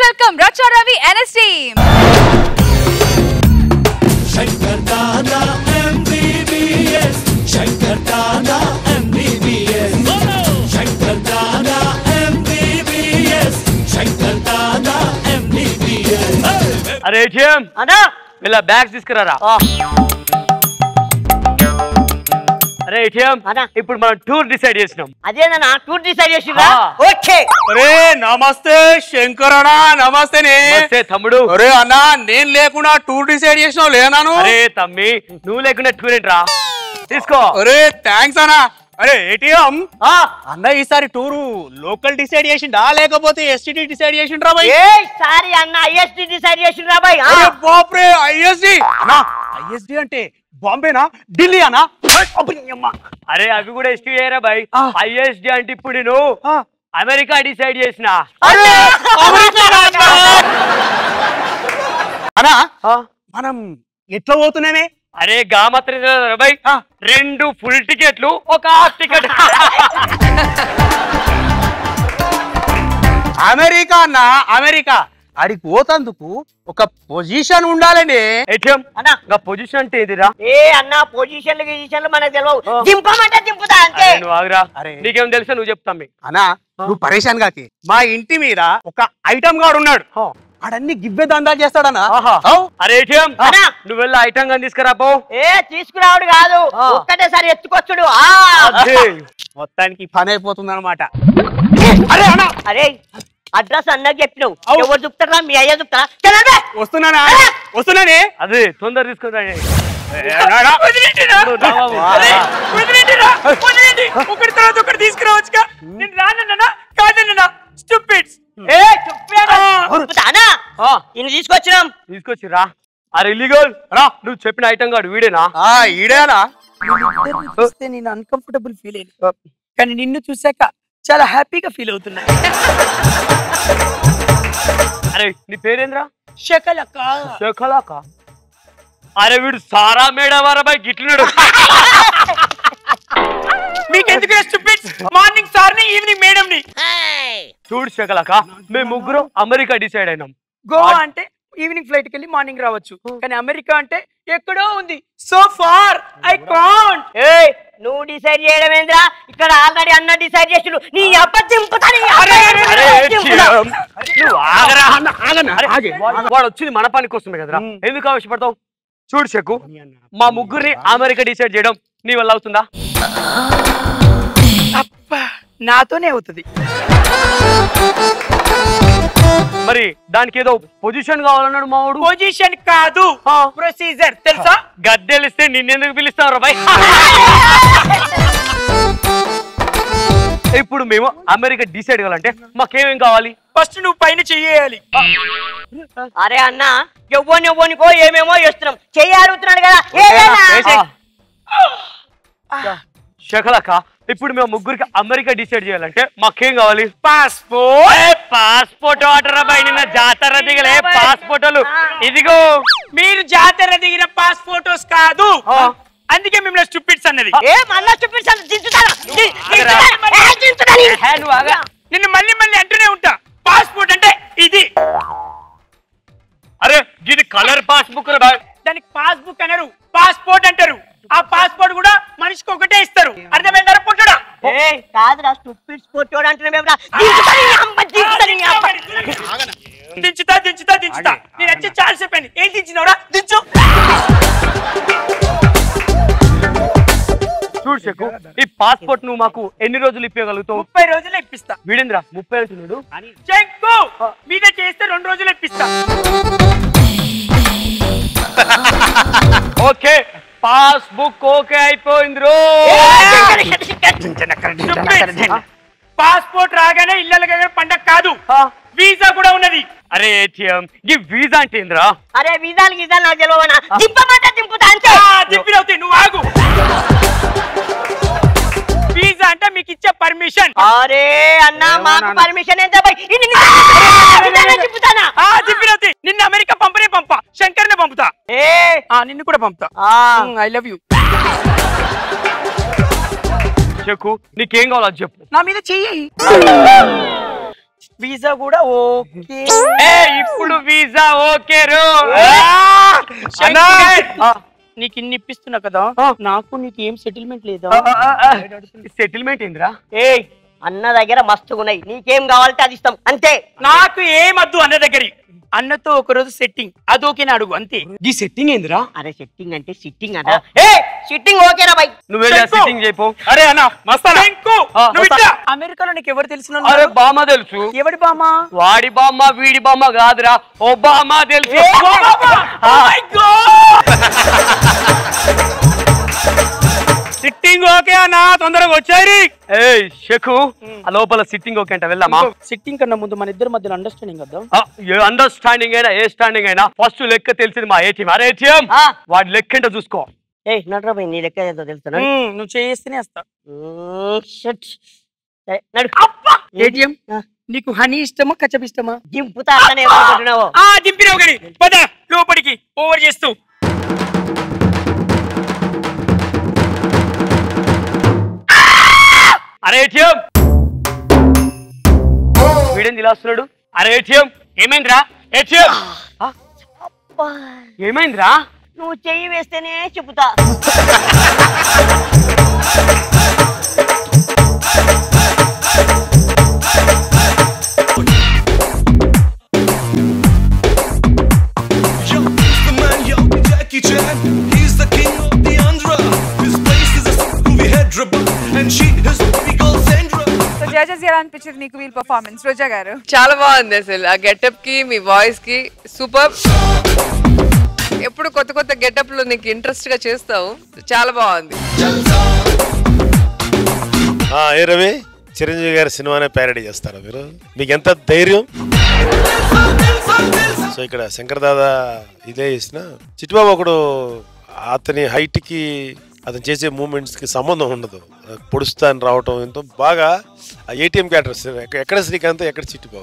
welcome Racha Ravi and his team. Shankar Dada MBBS, Shankar Dada MBBS, Shankar Dada MBBS, Shankar Dada MBBS. अरे ATM అన్నా मेरा bags తీసుకురారా अरे ATM అన్నా ఇప్పుడు మనం టూర్ డిసైడ్ చేసినాం అదేనా టూర్ డిసైడ్ చేసిరా ఓకే అరే నమస్తే శంకర్ అన్న నమస్తే నమస్తే తమ్ముడు అరే అన్న నేను లేకుండా టూర్ డిసైడ్ చేసినావు లేనాను అరే తమ్మి నువ్వు లేకుండా టూర్ ఏంట్రా తీసుకో అరే థ్యాంక్స్ అన్న అరే ఏటీఎం అన్న ఈసారి టూరు లోకల్ డిసైడ్ చేసిండా లేకపోతే ఎస్టీడీ డిసైడ్ చేసిండ్రా బాయ్ ఏ సారీ అన్న ఐఎస్టీ డిసైడ్ చేసిరా బాయ్ అరే బాప్రే ఐఎస్డి అన్న ఐఎస్డి అంటే బాంబేనా ఢిల్లీ అన్నా అరే అవి కూడా ఎస్టీ చేయరా బాయ్ ఐఎస్డి అంటే ఇప్పుడు నేను అమెరికా డిసైడ్ చేసిన అన్నా మనం ఎట్లా పోతున్నామే అరే గామత్రి బాయ్ 2 ఫుల్ టికెట్లు ఒక హాఫ్ టికెట్ అమెరికా అన్న అమెరికా అడికి పోతందుకు ఒక పొజిషన్ ఉండాలండి ఏటీఎం అన్నా ఇంకా పొజిషన్ అంటే ఏదిరా ఏ అన్న పొజిషన్లు మనకు తెలియవు దింపమంటే దింపుతా అంతే నువ్వు ఆగురా అరే. నీకేం తెలుసా నువ్వు చెప్తాం అన్నా నువ్వు పరేషాన్ గాకి మా ఇంటి మీద ఒక ఐటమ్ గాడు ఉన్నాడు ఆడన్ని గివ్వే దందాలు చేస్తాడన్నా అరే ఏటీఎం అన్నా. నువ్వు వెళ్ళి ఐటమ్ గా తీసుకురా పో ఏ తీసుకురావుడు కాదు ఒక్కటేసారి ఎత్తుకొచ్చుడు మొత్తానికి పని అయిపోతుంది అనమాట అరే అడ్రస్ అన్నకు చెప్పినావు ఎవరు చెప్తారా మీ అయ్య చెప్తారా వస్తున్నానా వస్తున్నానే అదే తొందర తీసుకురా ఒకటి తర్వాత ఒకటి తీసుకురావచ్చుగా నేను రానన్నా కాదన్నా స్టూపిడ్స్ ఏ చెప్తానా ఇన్ని తీసుకొచ్చినాం తీసుకొచ్చిరా అరే ఇల్లీగల్ రా నువ్వు చెప్పిన ఐటమ్ గాడు వీడేనా ఈడేనా చూస్తే నేను అన్కంఫర్టబుల్ ఫీల్ అయ్యింది కానీ నిన్ను చూసాక చాలా హ్యాపీగా ఫీల్ అవుతున్నా అరే నీ పేరేంద్రా శకలక శకలక అరే వీడు సారా మేడవారా బాయ్ గిట్లున్నాడు మీకెందుకు మార్నింగ్ సార్ ని ఈవినింగ్ మేడం ని చూడు శకలక మేము ముగ్గురం అమెరికా డిసైడ్ అయినాం గోవా అంటే ఈవినింగ్ ఫ్లైట్ కి వెళ్ళి మార్నింగ్ రావచ్చు కానీ అమెరికా అంటే ఎక్కడో ఉంది సో ఫార్ ఐ కాంట్ ఏ నువ్వు డిసైడ్ చేయడం ఏంద్రా ఇక్కడ ఆల్రెడీ అన్న డిసైడ్ చేసిండు నీ అబ్బ దింపుతా నువ్వు ఆగరా అరే, వాడు వచ్చింది మన పని కోసమే కదరా ఎందుకు ఆవేశపడతావు చూడు చెక్కు మా ముగ్గురిని అమెరికా డిసైడ్ చేయడం నీ వల్ల అవుతుందా నాతోనే అవుతుంది మరి దానికి ఏదో పొజిషన్ కావాలన్నాడు మావాడు పొజిషన్ కాదు ప్రొసీజర్ తెలుసా గద్దెలిస్తే నిన్నెందుకు పిలుస్తావు రా బాయ్ ఇప్పుడు మేము అమెరికా డిసైడ్ కావాలంటే మాకేమేం కావాలి ఫస్ట్ నువ్వు పైన చెయ్యాలి అరే అన్న ఎవ్వనికో ఏమేమో చేస్తున్నాం చెయ్యాడుతున్నాడు కదా శకలక ఇప్పుడు మేము ముగ్గురికి అమెరికా డిసైడ్ చేయాలంటే మాకేం కావాలి పాస్పోర్ట్ ఆర్డర్ బాయ్ నిన్న జాతర దిగలే పాస్పోర్ట్లు ఇదిగో మీరు జాతర దిగిన పాస్ ఫోటోస్ కాదు అందుకే మిమ్మల్ని స్టూపిడ్స్ అన్నది నిన్ను మళ్ళీ మళ్ళీ అంటూనే ఉంటా పాస్పోర్ట్ అంటే ఇది అరే ఇది కలర్ పాస్బుక్ దానికి పాస్బుక్ అనరు పాస్పోర్ట్ అంటారు ఆ పాస్పోర్ట్ కూడా మనిషికి ఒకటే ఇస్తారు అర్థమైందా పుట్టుడా కాదురా స్టూపిడ్స్ పొట్టోడు అంటున్నా దించుతా నేను వచ్చి చాలా చెప్పాను ఏం దించినవరా దించు చూడు చెక్కు ఈ పాస్పోర్ట్ నువ్వు మాకు ఎన్ని రోజులు ఇప్పగలుగుతావు 30 రోజులు ఇప్పిస్తా వీడేంద్ర 30 అంటున్నాడు చెక్కు మీద చేస్తే 2 రోజులు ఇప్పిస్తా ఓకే పాస్బుక్ ఓకే అయిపోయింది రో పాస్పోర్ట్ రాగానే ఇళ్ళ పండగ కాదు వీసా కూడా ఉన్నది అరే ఏటీఎం ఈ వీసా అంటే ఏంద్రా అరే వీసాలు నాకు తెలియవనా దింపమంటే దింపుతా అంతే దింపినవుతాయి నువ్వు ఆగు వీసా అంటే మీకు ఇచ్చే పర్మిషన్ అరే అన్న మాకు పర్మిషన్ ఎంత దింపుతానా దింపినవుతాయి నిన్ను అమెరికా పంపా శంకర్ నే పంపుతా నిన్ను కూడా పంపుతా ఐ లవ్ యూ చెక్కు నీకేం కావాలో చెప్పు నా మీద చెయ్యి వీసా కూడా ఓకే. ఇప్పుడు వీసా ఓకే రో. నీకు ఇన్ని ఇప్పిస్తున్నా కదా, నాకు నీకు ఏం సెటిల్మెంట్ లేదా? సెటిల్మెంట్ ఏందిరా? ఏయ్ అన్న దగ్గర మస్తుగున్నాయి, నీకేం కావాలంటే అది ఇస్తాం అంతే. నాకు ఏమద్దు అన్న దగ్గర. అన్నతో ఒక రోజు సెట్టింగ్ అది ఓకేనా అడుగు అంతే. ఈ సెట్టింగ్ ఏందిరా? అరే సెట్టింగ్ అంటే సిట్టింగ్ అన్న. ఏ సిట్టింగ్ ఓకేనా బై? నువ్వు సెట్టింగ్ చేయిపో. అరే అన్న మస్తానా అమెరికాలో నీకు ఎవరు తెలిసిన? అరే బామ్మ తెలుసు. ఎవడి బామ్మ? వాడి బామ్మ వీడి బామ్మ కాదురా, ఒబామా తెలుసు. సిట్టింగ్ ఓకే అన్న, తొందరగా వచ్చాయి. ఏయ్ షెకు, ఆ లోపల సిట్టింగ్ ఓకే అంట, వెళ్దామా? సిట్టింగ్ కన్నా ముందు మన ఇద్దరి మధ్యలో అండర్స్టాండింగ్ కదా. ఏ అండర్స్టాండింగ్ అయినా ఏ స్టాండింగ్ అయినా ఫస్ట్ లెక్క తెలిసింది మా ఏటీఎం. అరే ఏటీఎం వాడి లెక్క ఏంటో చూసుకో. ఏ నడరా బై, నీ లెక్క ఏదో తెలుస్తున్నా. నువ్వు చేస్తేనే వస్తా. ఏటీఎం నీకు హనీ ఇష్టమా కచ్చప్ ఇష్టమా? దింపుతా ఏమనుకుంటున్నావు? దింపినావు కానీ పద లోపలికి ఓవర్ చేస్తూ. అరే ఏటీఎం వీడేం దిలాస్తున్నాడు? అరే ఏటీఎం ఏమైందిరా? ఏటీఎం ఏమైందిరా? నువ్వు చెయ్యి వేస్తేనే చెబుతా. Jackie Chan, he's the king of the Andhra. His place is a movie Hyderabad, and she is the girl Sandra. So judges ఎలా అనిపించింది నీకు వీళ్ళ పర్ఫార్మెన్స్? రోజా గారు చాలా బాగుంది అసలు. ఆ గెటప్ కి మీ వాయిస్ కి సూపర్. ఎప్పుడు కొత్త కొత్త గెటప్ లో నీకు ఇంట్రెస్ట్ గా చేస్తావు, చాలా బాగుంది. ఏ రవి, చిరంజీవి గారి సినిమానే ప్యారడీ చేస్తారా మీరు? మీకు ఎంత ధైర్యం? సో ఇక్కడ శంకర్ దాదా ఇదే చేసిన చిట్టుబాబు ఒకడు, అతని హైట్ కి అతను చేసే మూమెంట్స్ కి సంబంధం ఉండదు. పొడుస్తా అని రావటం ఎంతో బాగా ఏటీఎం క్యారెక్టర్స్. ఎక్కడ శ్రీకాంత్, ఎక్కడ Chittibabu.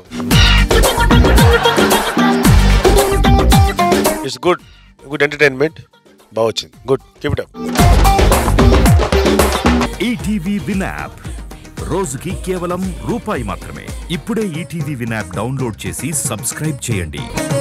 It's good, good entertainment, బాగా వచ్చింది. Good, keep it up. ETV win app రోజుకి కేవలం రూపాయి మాత్రమే. ఇప్పుడే ఈటీవీ విన్ యాప్ డౌన్లోడ్ చేసి సబ్స్క్రైబ్ చేయండి.